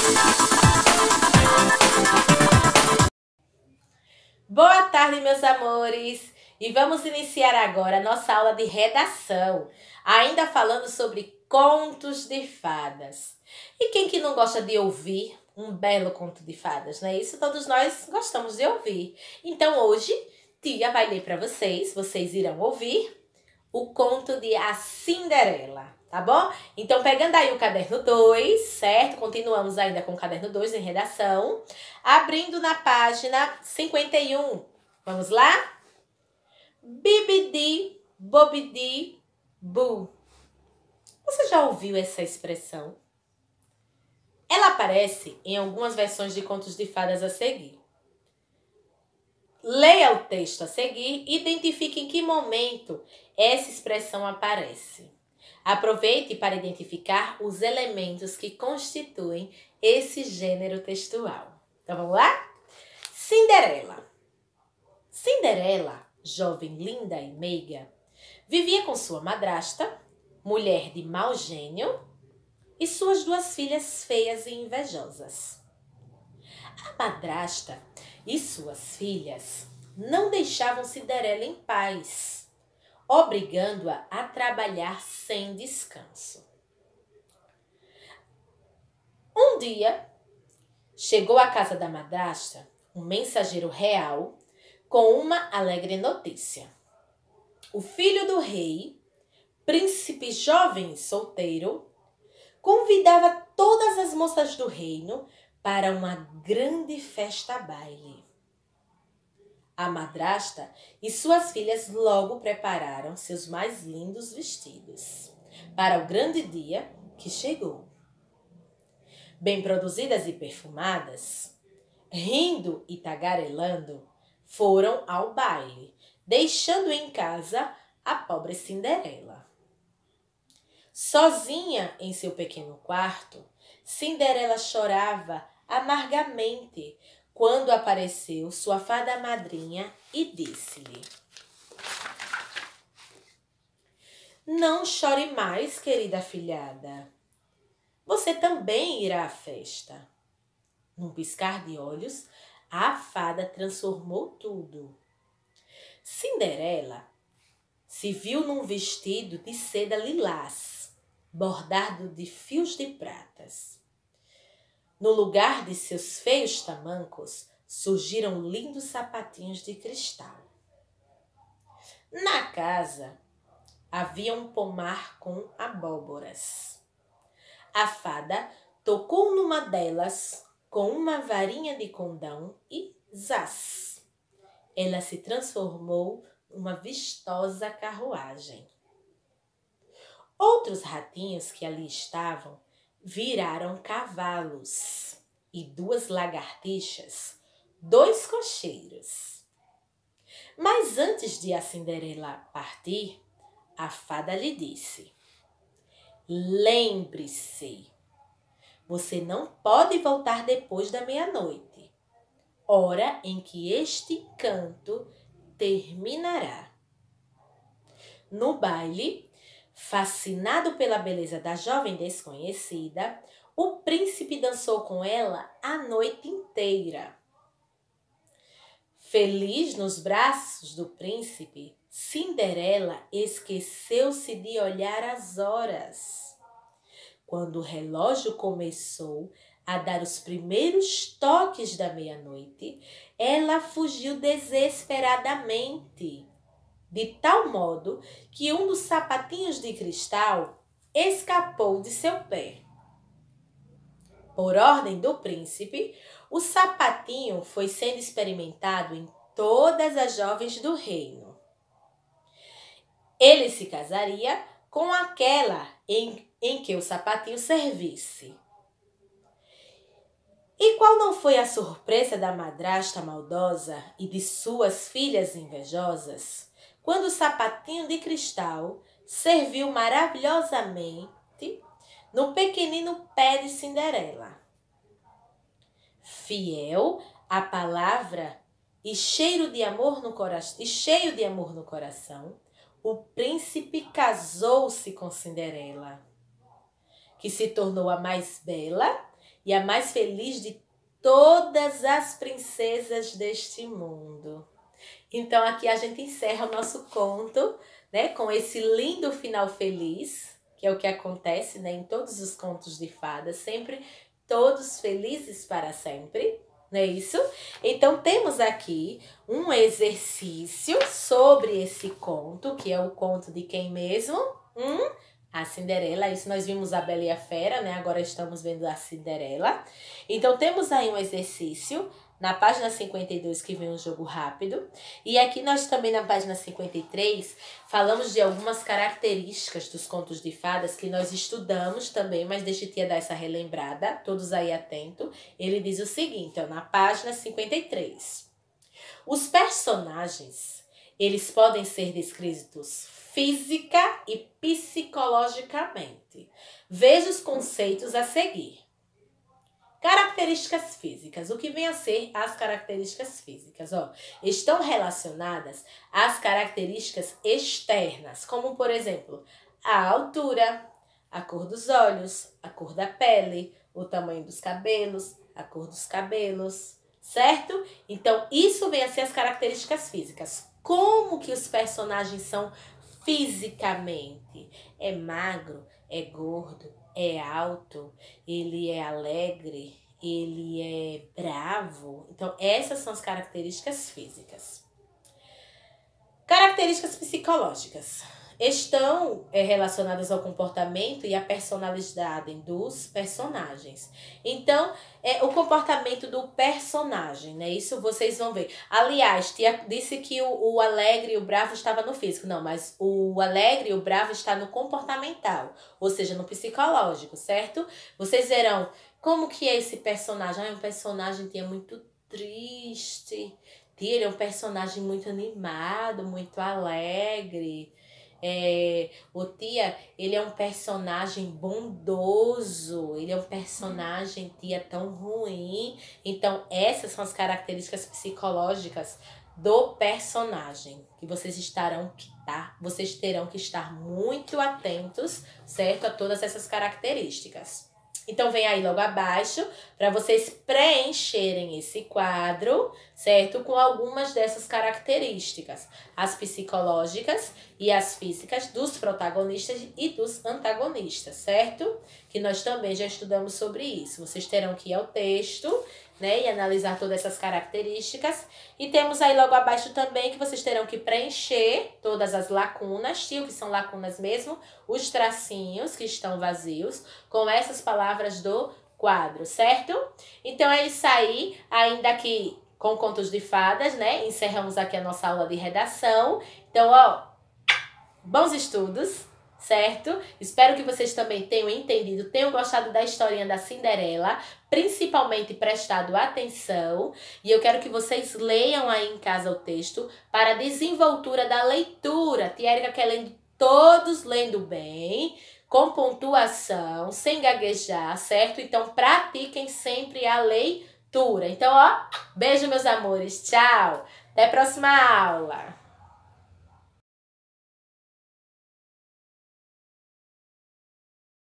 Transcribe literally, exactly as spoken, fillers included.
Boa tarde, meus amores! E vamos iniciar agora a nossa aula de redação, ainda falando sobre contos de fadas. E quem que não gosta de ouvir um belo conto de fadas, não é isso? Todos nós gostamos de ouvir. Então hoje, tia vai ler para vocês, vocês irão ouvir o conto de A Cinderela, tá bom? Então pegando aí o caderno dois, certo? Continuamos ainda com o caderno dois em redação, abrindo na página cinquenta e um. Vamos lá? Bibidi, bobidi, bu. Você já ouviu essa expressão? Ela aparece em algumas versões de contos de fadas a seguir. Leia o texto a seguir e identifique em que momento essa expressão aparece. Aproveite para identificar os elementos que constituem esse gênero textual. Então vamos lá? Cinderela. Cinderela, jovem linda e meiga, vivia com sua madrasta, mulher de mau gênio, e suas duas filhas feias e invejosas. A madrasta e suas filhas não deixavam Cinderela em paz, obrigando-a a trabalhar sem descanso. Um dia, chegou à casa da madrasta um mensageiro real com uma alegre notícia. O filho do rei, príncipe jovem e solteiro, convidava todas as moças do reino para uma grande festa-baile. A madrasta e suas filhas logo prepararam seus mais lindos vestidos para o grande dia que chegou. Bem produzidas e perfumadas, rindo e tagarelando, foram ao baile, deixando em casa a pobre Cinderela. Sozinha em seu pequeno quarto, Cinderela chorava amargamente quando apareceu sua fada madrinha e disse-lhe: "Não chore mais, querida afilhada. Você também irá à festa." Num piscar de olhos, a fada transformou tudo. Cinderela se viu num vestido de seda lilás, bordado de fios de pratas. No lugar de seus feios tamancos, surgiram lindos sapatinhos de cristal. Na casa, havia um pomar com abóboras. A fada tocou numa delas com uma varinha de condão e zás! Ela se transformou numa vistosa carruagem. Outros ratinhos que ali estavam viraram cavalos e duas lagartixas, dois cocheiros. Mas antes de a Cinderela partir, a fada lhe disse: "Lembre-se, você não pode voltar depois da meia-noite, hora em que este encanto terminará." No baile, fascinado pela beleza da jovem desconhecida, o príncipe dançou com ela a noite inteira. Feliz nos braços do príncipe, Cinderela esqueceu-se de olhar as horas. Quando o relógio começou a dar os primeiros toques da meia-noite, ela fugiu desesperadamente, de tal modo que um dos sapatinhos de cristal escapou de seu pé. Por ordem do príncipe, o sapatinho foi sendo experimentado em todas as jovens do reino. Ele se casaria com aquela em, em que o sapatinho servisse. E qual não foi a surpresa da madrasta maldosa e de suas filhas invejosas, quando o sapatinho de cristal serviu maravilhosamente no pequenino pé de Cinderela. Fiel à palavra e cheio de amor no coração, e cheio de amor no coração, o príncipe casou-se com Cinderela, que se tornou a mais bela e a mais feliz de todas as princesas deste mundo. Então aqui a gente encerra o nosso conto, né, com esse lindo final feliz, que é o que acontece, né, em todos os contos de fadas, sempre todos felizes para sempre, não é isso? Então temos aqui um exercício sobre esse conto, que é o conto de quem mesmo? Hum? A Cinderela. Isso nós vimos a Bela e a Fera, né? Agora estamos vendo a Cinderela. Então temos aí um exercício na página cinquenta e dois, que vem um jogo rápido. E aqui nós também na página cinquenta e três falamos de algumas características dos contos de fadas que nós estudamos também, mas deixa a tia dar essa relembrada, todos aí atentos. Ele diz o seguinte, ó, na página cinquenta e três. Os personagens, eles podem ser descritos física e psicologicamente. Veja os conceitos a seguir. Características físicas. O que vem a ser as características físicas? Ó, estão relacionadas às características externas, como, por exemplo, a altura, a cor dos olhos, a cor da pele, o tamanho dos cabelos, a cor dos cabelos, certo? Então, isso vem a ser as características físicas. Como que os personagens são fisicamente? É magro? É gordo? É alto, ele é alegre, ele é bravo. Então, essas são as características físicas. Características psicológicas. Estão é, relacionadas ao comportamento e à personalidade dos personagens. Então, é o comportamento do personagem, né? Isso vocês vão ver. Aliás, tia disse que o, o alegre e o bravo estava no físico. Não, mas o alegre e o bravo está no comportamental, ou seja, no psicológico, certo? Vocês verão como que é esse personagem. Ah, é um personagem que é muito triste. Tia, ele é um personagem muito animado, muito alegre. É, o tia, ele é um personagem bondoso, ele é um personagem, tia, tão ruim. Então, essas são as características psicológicas do personagem, que vocês estarão que tá, vocês terão que estar muito atentos, certo? A todas essas características. Então, vem aí logo abaixo para vocês preencherem esse quadro, certo? Com algumas dessas características. As psicológicas e as físicas dos protagonistas e dos antagonistas, certo? Que nós também já estudamos sobre isso. Vocês terão que ir ao texto, né? E analisar todas essas características. E temos aí logo abaixo também que vocês terão que preencher todas as lacunas, tio, que são lacunas mesmo, os tracinhos que estão vazios, com essas palavras do quadro, certo? Então é isso aí, ainda aqui com contos de fadas, né? Encerramos aqui a nossa aula de redação. Então, ó, bons estudos, certo? Espero que vocês também tenham entendido, tenham gostado da historinha da Cinderela, principalmente prestado atenção. E eu quero que vocês leiam aí em casa o texto para a desenvoltura da leitura. Tia Erika quer lendo, todos lendo bem, com pontuação, sem gaguejar, certo? Então, pratiquem sempre a leitura. Então, ó, beijo, meus amores. Tchau. Até a próxima aula.